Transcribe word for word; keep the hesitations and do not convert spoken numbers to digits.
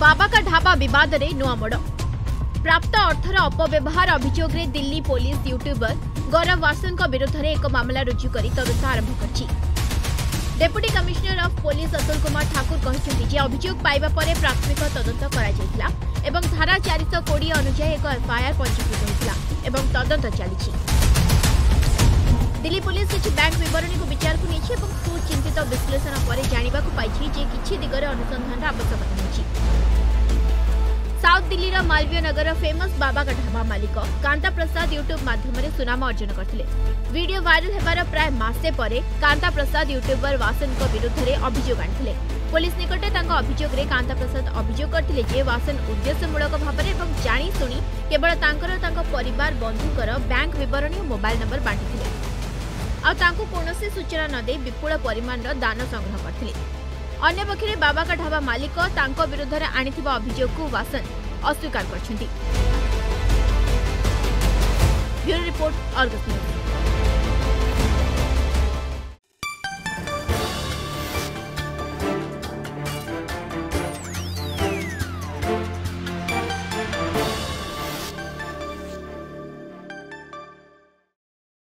बाबा का ढाबा विवाद रे नुआ मोड़। प्राप्त अर्थर अपव्यवहार अभियोग रे दिल्ली पुलिस यूट्यूबर गौरव वासन विरुद्ध में एक मामला रुजु कर तदंत आरंभ कर। Deputy commissioner of police Atul Kumar Thakur कहते अभियोग पाइबा परे प्राथमिक तदंत करा एवं धारा चार सौ कोड़े अनुसार एक एफआईआर पंजीकृत होता एवं तदंत चली। दिल्ली पुलिस किसी बैंक विवरणी को विचार को नहीं सुचिंतित विश्लेषण पर जानवा पाई कि दिगरे अनुसंधान आवश्यकता होगी। साउथ दिल्ली मालवीय नगर फेमस बाबा का ढाबा मालिक कांता प्रसाद यूट्यूब माध्यम सुनाम अर्जन करते। वीडियो वायरल होबार प्राय मासे परे कांता प्रसाद यूट्यूबर वासन विरुद्ध में अभियोग आनी। पुलिस निकटे अभियोग रे कांता प्रसाद अभियोग करथिले जे वासन उद्देश्यमूलक भाव में जाणीशुणी केवल तांकर तांको परिवार बंधुकर बैंक विवरणी और मोबाइल नंबर बांटिथिले आ तांको कोनोसी सूचना न दे विपुल परिमाण दान संग्रह करथिले। अन्य पक्षरे बाबा का ढाबा मालिक तांको विरुद्ध में आनिथिबा अभियोग को वासन अस्वीकार करछन्ती। Bureau report Argus news.